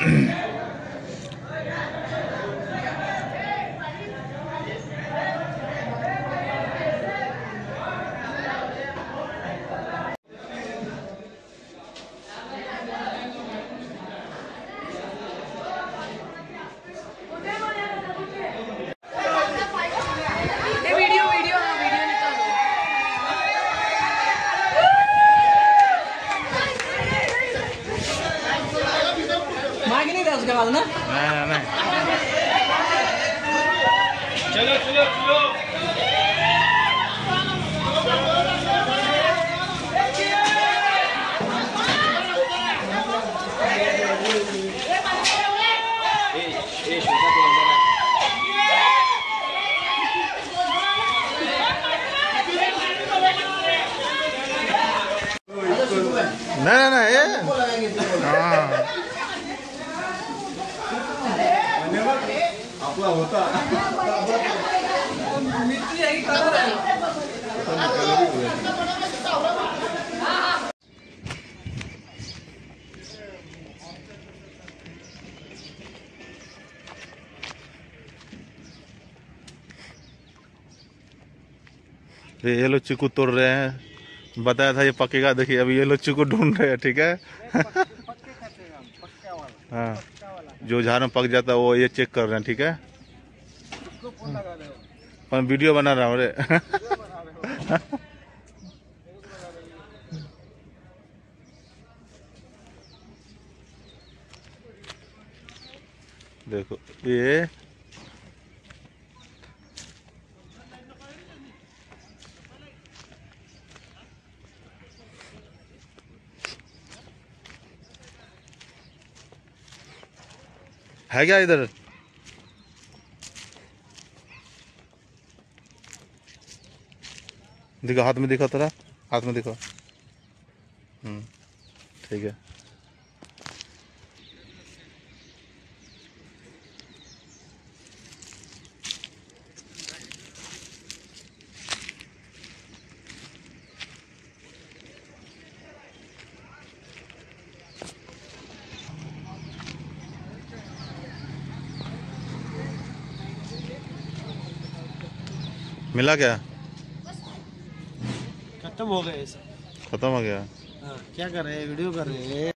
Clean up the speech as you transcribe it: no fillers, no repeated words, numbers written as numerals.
उसके बाद ना नहीं चलो चलो चलो नहीं ये हाँ आपला होता ये लोग चीकू तोड़ रहे हैं, बताया था ये पकेगा। देखिए अभी ये लोग चीकू ढूंढ रहे हैं, ठीक है। हाँ जो झाड़ में पक जाता है वो ये चेक कर रहे हैं, ठीक है। पर वीडियो बना रहा हूँ रे। देखो ये है क्या इधर? देखो हाथ में दिखा, तेरा हाथ में दिखा। ठीक है। मिला क्या? खत्म हो गए सब, खत्म हो गया। हाँ, क्या कर रहे हैं? वीडियो कर रहे हैं।